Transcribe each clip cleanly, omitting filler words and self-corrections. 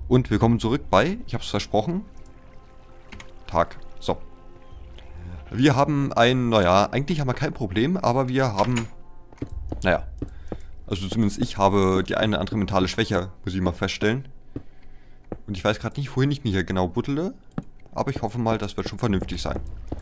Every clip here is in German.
Und willkommen zurück bei, ich habe es versprochen, Tag. So. Wir haben naja, eigentlich haben wir kein Problem, aber wir haben, naja, also zumindest ich habe die eine oder andere mentale Schwäche, muss ich mal feststellen. Und ich weiß gerade nicht, wohin ich mich hier genau buddele, aber ich hoffe mal, das wird schon vernünftig sein.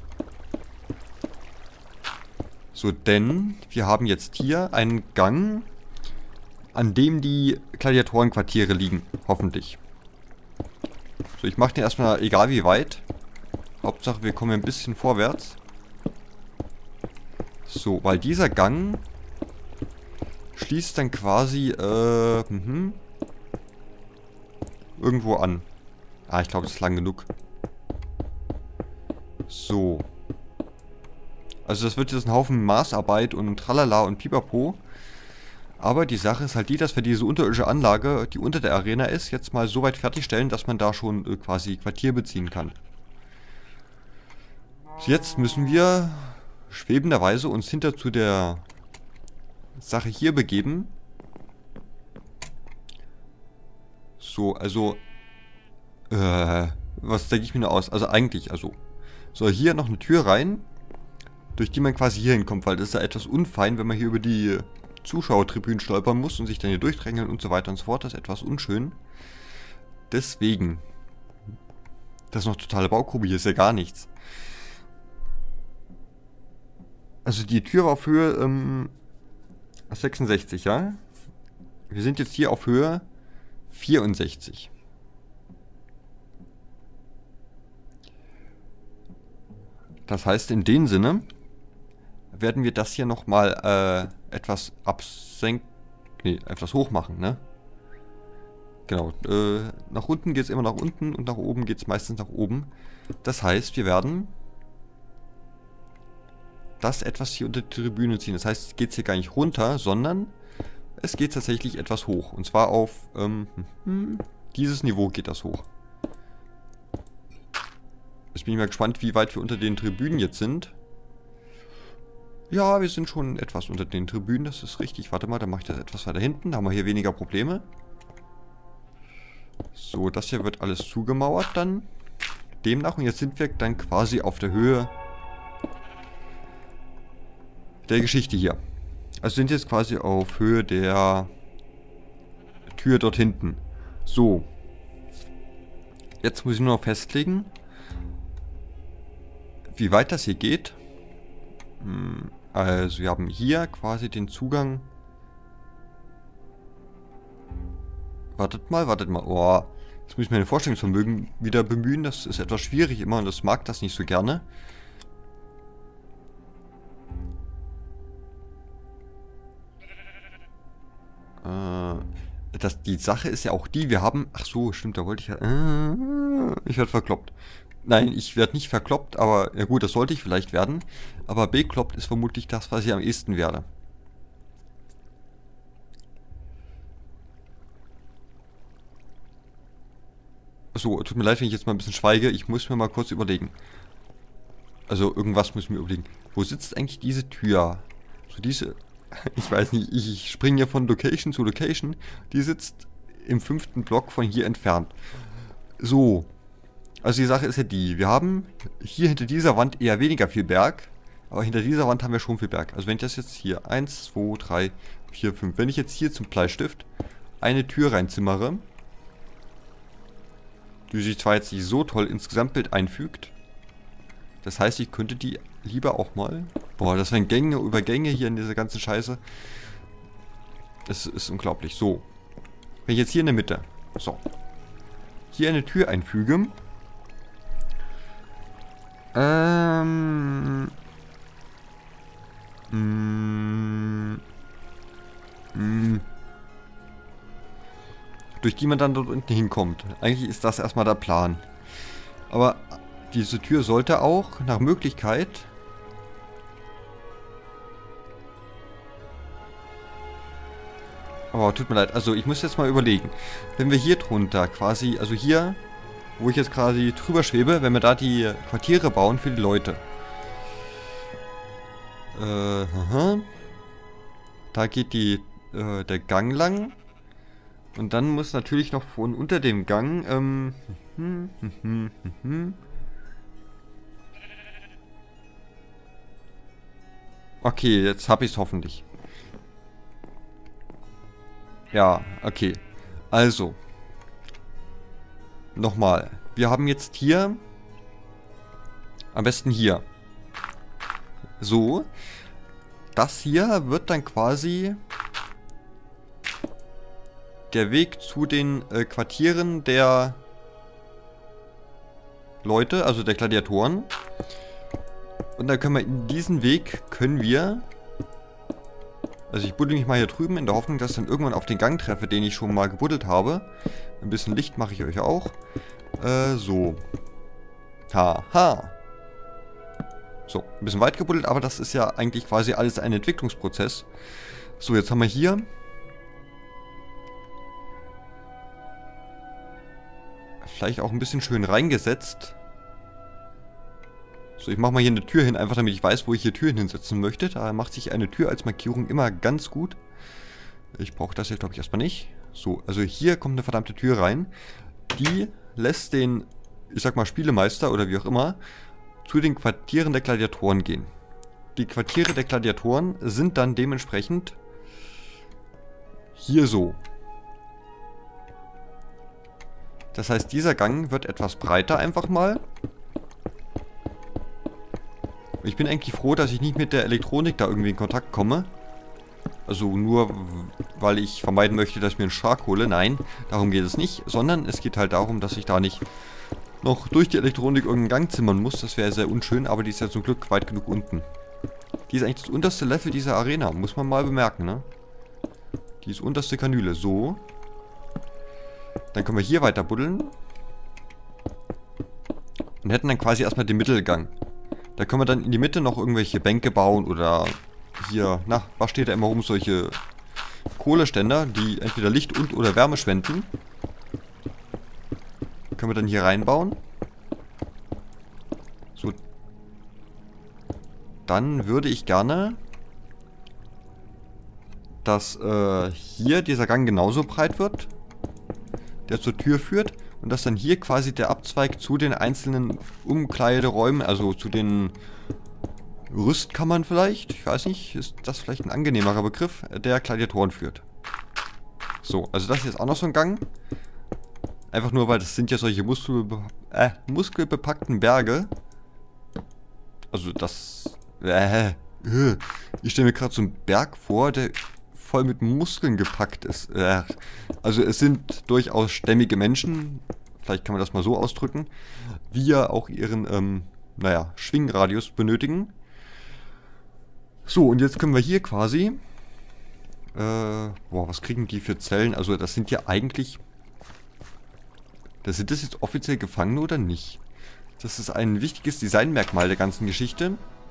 So, denn wir haben jetzt hier einen Gang, an dem die Gladiatorenquartiere liegen, hoffentlich. So, ich mache den erstmal, egal wie weit. Hauptsache, wir kommen ein bisschen vorwärts. So, weil dieser Gang schließt dann quasi, irgendwo an. Ah, ich glaube, das ist lang genug. So. Also das wird jetzt ein Haufen Maßarbeit und Tralala und Pipapo. Aber die Sache ist halt die, dass wir diese unterirdische Anlage, die unter der Arena ist, jetzt mal so weit fertigstellen, dass man da schon quasi Quartier beziehen kann. Jetzt müssen wir schwebenderweise uns hinter zu der Sache hier begeben. So, also, was denke ich mir nur aus? Also eigentlich, so hier noch eine Tür rein, durch die man quasi hier hinkommt, weil das ist ja etwas unfein, wenn man hier über die Zuschauertribünen stolpern muss und sich dann hier durchdrängeln und so weiter und so fort. Das ist etwas unschön. Deswegen, das ist noch totale Baugrube, hier ist ja gar nichts. Also die Tür war auf Höhe 66, ja? Wir sind jetzt hier auf Höhe 64. Das heißt, in dem Sinne werden wir das hier nochmal etwas etwas hoch machen, ne? Genau, nach unten geht es immer nach unten und nach oben geht es meistens nach oben. Das heißt, wir werden das etwas hier unter die Tribüne ziehen. Das heißt, es geht hier gar nicht runter, sondern es geht tatsächlich etwas hoch. Und zwar auf dieses Niveau geht das hoch. Jetzt bin ich mal gespannt, wie weit wir unter den Tribünen jetzt sind. Ja, wir sind schon etwas unter den Tribünen, das ist richtig. Warte mal, dann mache ich das etwas weiter hinten. Da haben wir hier weniger Probleme. So, das hier wird alles zugemauert dann. Demnach, und jetzt sind wir dann quasi auf der Höhe der Geschichte hier. Also sind jetzt quasi auf Höhe der Tür dort hinten. So. Jetzt muss ich nur noch festlegen, wie weit das hier geht. Also wir haben hier quasi den Zugang. Wartet mal. Oh, jetzt muss ich meine Vorstellungsvermögen wieder bemühen. Das ist etwas schwierig immer und das mag das nicht so gerne. Die Sache ist ja auch die, wir haben... Ach so, stimmt, da wollte ich ja... ich werde verkloppt. Nein, ich werde nicht verkloppt, aber... Ja gut, das sollte ich vielleicht werden. Aber bekloppt ist vermutlich das, was ich am ehesten werde. So, tut mir leid, wenn ich jetzt mal ein bisschen schweige. Ich muss mir mal kurz überlegen. Also, irgendwas muss ich mir überlegen. Wo sitzt eigentlich diese Tür? So diese... Ich weiß nicht, ich springe ja von Location zu Location. Die sitzt im 5. Block von hier entfernt. So. Also die Sache ist ja die, wir haben hier hinter dieser Wand eher weniger viel Berg, aber hinter dieser Wand haben wir schon viel Berg. Also wenn ich das jetzt hier 1, 2, 3, 4, 5, wenn ich jetzt hier zum Bleistift eine Tür reinzimmere, die sich zwar jetzt nicht so toll ins Gesamtbild einfügt, das heißt, ich könnte die lieber auch mal... Boah, das wären Gänge über Gänge hier in dieser ganzen Scheiße. Das ist unglaublich. So. Wenn ich jetzt hier in der Mitte... So. Hier eine Tür einfüge... durch die man dann dort unten hinkommt. Eigentlich ist das erstmal der Plan. Aber diese Tür sollte auch nach Möglichkeit... Oh, tut mir leid. Also ich muss jetzt mal überlegen. Wenn wir hier drunter quasi, also hier, wo ich jetzt quasi drüber schwebe, wenn wir da die Quartiere bauen für die Leute. Da geht der Gang lang. Und dann muss natürlich noch von unter dem Gang, okay, jetzt habe ich es hoffentlich. Ja, okay. Also. Nochmal. Wir haben jetzt hier... Am besten hier. So. Das hier wird dann quasi... der Weg zu den Quartieren der Leute, also der Gladiatoren. Und dann können wir in diesen Weg, also ich buddel mich mal hier drüben in der Hoffnung, dass ich dann irgendwann auf den Gang treffe, den ich schon mal gebuddelt habe. Ein bisschen Licht mache ich euch auch. So. Haha. So, ein bisschen weit gebuddelt, aber das ist ja eigentlich quasi alles ein Entwicklungsprozess. So, jetzt haben wir hier... vielleicht auch ein bisschen schön reingesetzt. So, ich mache mal hier eine Tür hin, einfach damit ich weiß, wo ich hier Türen hinsetzen möchte. Da macht sich eine Tür als Markierung immer ganz gut. Ich brauche das jetzt, glaube ich, erstmal nicht. So, also hier kommt eine verdammte Tür rein. Die lässt den, ich sag mal, Spielemeister oder wie auch immer, zu den Quartieren der Gladiatoren gehen. Die Quartiere der Gladiatoren sind dann dementsprechend hier so. Das heißt, dieser Gang wird etwas breiter einfach mal. Ich bin eigentlich froh, dass ich nicht mit der Elektronik da irgendwie in Kontakt komme. Also nur, weil ich vermeiden möchte, dass ich mir einen Schlag hole. Nein, darum geht es nicht. Sondern es geht halt darum, dass ich da nicht noch durch die Elektronik irgendeinen Gang zimmern muss. Das wäre sehr unschön, aber die ist ja zum Glück weit genug unten. Die ist eigentlich das unterste Level dieser Arena, muss man mal bemerken, ne? Die ist unterste Kanüle. So. Dann können wir hier weiter buddeln. Und hätten dann quasi erstmal den Mittelgang. Da können wir dann in die Mitte noch irgendwelche Bänke bauen oder hier, na, was steht da immer rum? Solche Kohleständer, die entweder Licht und oder Wärme spenden. Können wir dann hier reinbauen. So. Dann würde ich gerne, dass hier dieser Gang genauso breit wird, der zur Tür führt. Und dass dann hier quasi der Abzweig zu den einzelnen Umkleideräumen, also zu den Rüstkammern vielleicht, ich weiß nicht, ist das vielleicht ein angenehmerer Begriff, der Gladiatoren führt. So, also das hier ist auch noch so ein Gang. Einfach nur, weil das sind ja solche muskelbepackten Berge. Also das... ich stelle mir gerade so einen Berg vor, der voll mit Muskeln gepackt ist. Also es sind durchaus stämmige Menschen, vielleicht kann man das mal so ausdrücken, die ja auch ihren, naja, Schwingradius benötigen. So, und jetzt können wir hier quasi, boah, was kriegen die für Zellen? Also das sind ja eigentlich, sind das jetzt offiziell Gefangene oder nicht? Das ist ein wichtiges Designmerkmal der ganzen Geschichte.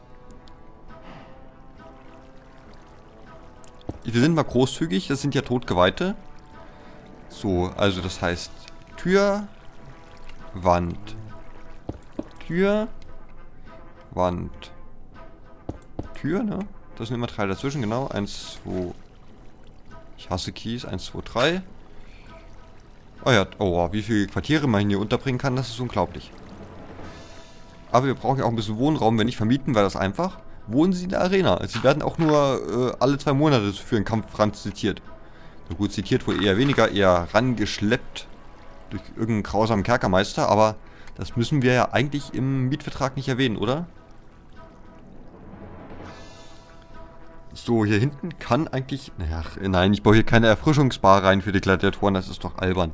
Wir sind mal großzügig, das sind ja Todgeweihte. So, also das heißt Tür, Wand, Tür, Wand, Tür, ne? Das sind immer 3 dazwischen, genau. 1, 2, ich hasse Keys, 1, 2, 3. Oh ja, oh, wie viele Quartiere man hier unterbringen kann, das ist unglaublich. Aber wir brauchen ja auch ein bisschen Wohnraum, wenn nicht vermieten, wäre das einfach. Wohnen sie in der Arena. Sie werden auch nur alle 2 Monate für einen Kampf ran zitiert. So gut, zitiert wohl eher weniger, eher rangeschleppt durch irgendeinen grausamen Kerkermeister, aber das müssen wir ja eigentlich im Mietvertrag nicht erwähnen, oder? So, hier hinten kann eigentlich... Ach, nein, ich baue hier keine Erfrischungsbar rein für die Gladiatoren, das ist doch albern.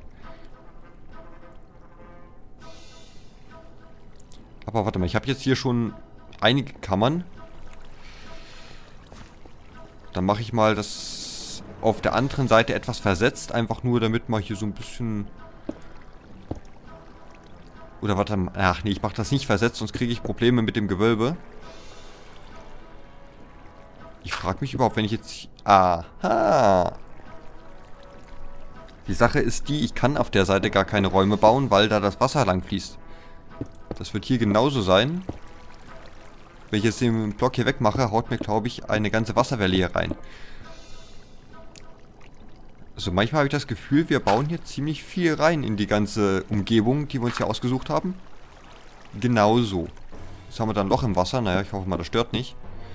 Aber warte mal, ich habe jetzt hier schon einige Kammern. Dann mache ich mal das auf der anderen Seite etwas versetzt. Einfach nur, damit man hier so ein bisschen... Oder warte mal. Ach nee, ich mache das nicht versetzt, sonst kriege ich Probleme mit dem Gewölbe. Ich frage mich überhaupt, wenn ich jetzt... Aha! Die Sache ist die, ich kann auf der Seite gar keine Räume bauen, weil da das Wasser lang fließt. Das wird hier genauso sein. Wenn ich jetzt den Block hier wegmache, haut mir, glaube ich, eine ganze Wasserwelle hier rein. Also manchmal habe ich das Gefühl, wir bauen hier ziemlich viel rein in die ganze Umgebung, die wir uns hier ausgesucht haben. Genauso. Jetzt haben wir da ein Loch im Wasser. Naja, ich hoffe mal, das stört nicht.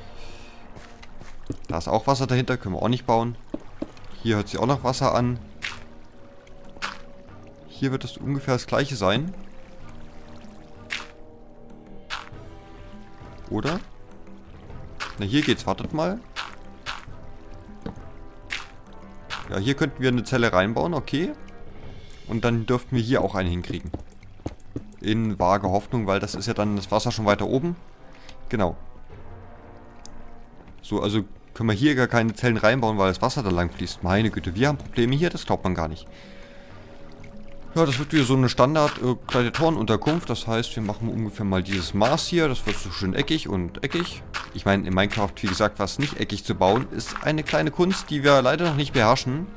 Da ist auch Wasser dahinter, können wir auch nicht bauen. Hier hört sich auch noch Wasser an. Hier wird es ungefähr das gleiche sein. Oder? Na, hier geht's. Wartet mal. Ja, hier könnten wir eine Zelle reinbauen, okay. Und dann dürften wir hier auch eine hinkriegen. In vager Hoffnung, weil das ist ja dann das Wasser schon weiter oben. Genau. So, also können wir hier gar keine Zellen reinbauen, weil das Wasser da lang fließt. Meine Güte, wir haben Probleme hier, das glaubt man gar nicht. Ja, das wird wieder so eine Standard-Gladiatorenunterkunft. Das heißt, wir machen ungefähr mal dieses Maß hier. Das wird so schön eckig und eckig. Ich meine, in Minecraft, wie gesagt, was nicht eckig zu bauen, ist eine kleine Kunst, die wir leider noch nicht beherrschen.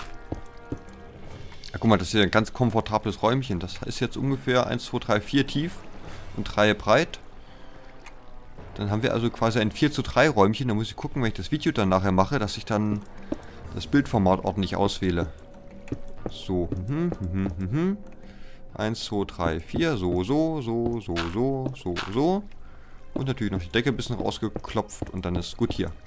Ja, guck mal, das ist hier ein ganz komfortables Räumchen. Das ist jetzt ungefähr 1, 2, 3, 4 tief und 3 breit. Dann haben wir also quasi ein 4:3 Räumchen. Da muss ich gucken, wenn ich das Video dann nachher mache, dass ich dann das Bildformat ordentlich auswähle. So. 1, 2, 3, 4. So. Und natürlich noch die Decke ein bisschen rausgeklopft und dann ist gut hier.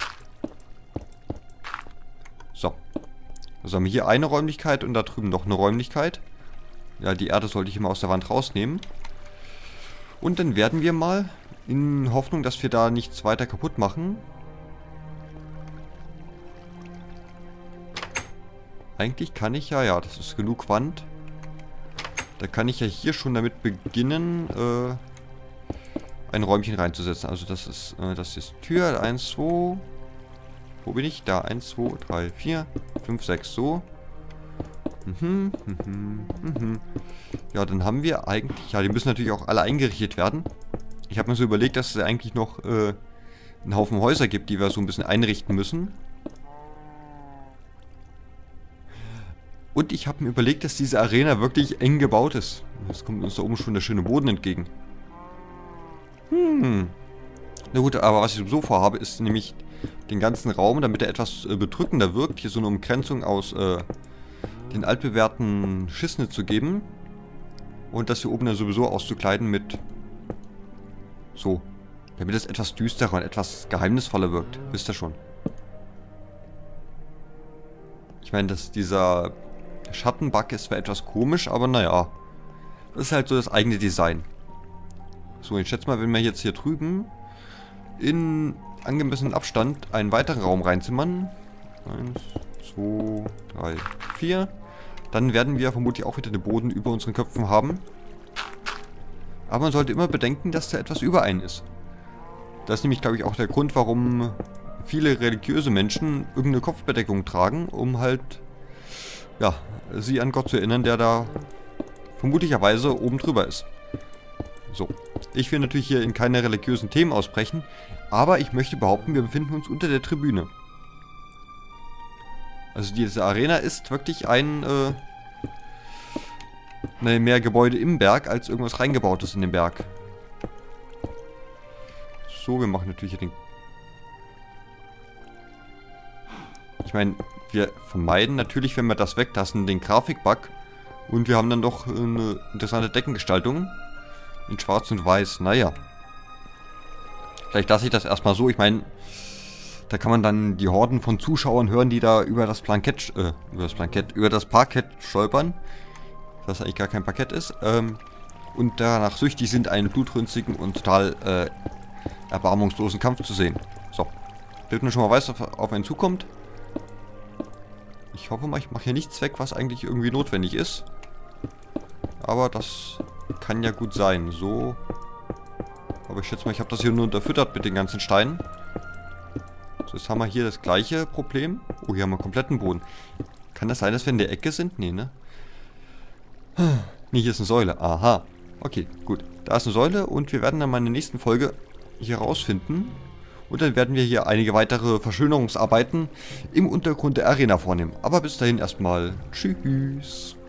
So. Also haben wir hier eine Räumlichkeit und da drüben noch eine Räumlichkeit. Ja, die Erde sollte ich immer aus der Wand rausnehmen. Und dann werden wir mal, in Hoffnung, dass wir da nichts weiter kaputt machen. Eigentlich kann ich ja, das ist genug Wand. Da kann ich ja hier schon damit beginnen, ein Räumchen reinzusetzen. Also das ist Tür, 1, 2, wo bin ich? Da, 1, 2, 3, 4, 5, 6, so. Ja, dann haben wir eigentlich, ja, die müssen natürlich auch alle eingerichtet werden. Ich habe mir so überlegt, dass es eigentlich noch einen Haufen Häuser gibt, die wir so ein bisschen einrichten müssen. Und ich habe mir überlegt, dass diese Arena wirklich eng gebaut ist. Jetzt kommt uns da oben schon der schöne Boden entgegen. Na gut, aber was ich so vorhabe, ist nämlich den ganzen Raum, damit er etwas bedrückender wirkt, hier so eine Umgrenzung aus den altbewährten Schissnit zu geben. Und das hier oben dann sowieso auszukleiden mit so. Damit es etwas düsterer und etwas geheimnisvoller wirkt. Wisst ihr schon. Ich meine, dass dieser Schattenbug ist zwar etwas komisch, aber naja. Das ist halt so das eigene Design. So, ich schätze mal, wenn wir jetzt hier drüben in angemessenen Abstand einen weiteren Raum reinzimmern. 1, 2, 3, 4. Dann werden wir vermutlich auch wieder den Boden über unseren Köpfen haben. Aber man sollte immer bedenken, dass da etwas über einen ist. Das ist nämlich, glaube ich, auch der Grund, warum viele religiöse Menschen irgendeine Kopfbedeckung tragen, um halt, ja, sie an Gott zu erinnern, der da vermutlicherweise oben drüber ist. So. Ich will natürlich hier in keine religiösen Themen ausbrechen, aber ich möchte behaupten, wir befinden uns unter der Tribüne. Also diese Arena ist wirklich mehr Gebäude im Berg, als irgendwas reingebautes in den Berg. So, wir machen natürlich hier den... Ich meine, wir vermeiden natürlich, wenn wir das weglassen, den Grafikbug. Und wir haben dann doch eine interessante Deckengestaltung. In schwarz und weiß, naja. Vielleicht lasse ich das erstmal so. Ich meine, da kann man dann die Horden von Zuschauern hören, die da über das Parkett stolpern. Das eigentlich gar kein Parkett ist. Und danach süchtig sind, einen blutrünstigen und total erbarmungslosen Kampf zu sehen. So. Damit man schon mal weiß, was auf einen zukommt. Ich hoffe mal, ich mache hier nichts weg, was eigentlich irgendwie notwendig ist. Aber das kann ja gut sein. So. Aber ich schätze mal, ich habe das hier nur unterfüttert mit den ganzen Steinen. So, jetzt haben wir hier das gleiche Problem. Oh, hier haben wir kompletten Boden. Kann das sein, dass wir in der Ecke sind? Nee, ne? Nee, hier ist eine Säule. Aha. Okay, gut. Da ist eine Säule und wir werden dann mal in der nächsten Folge hier rausfinden. Und dann werden wir hier einige weitere Verschönerungsarbeiten im Untergrund der Arena vornehmen. Aber bis dahin erstmal tschüss.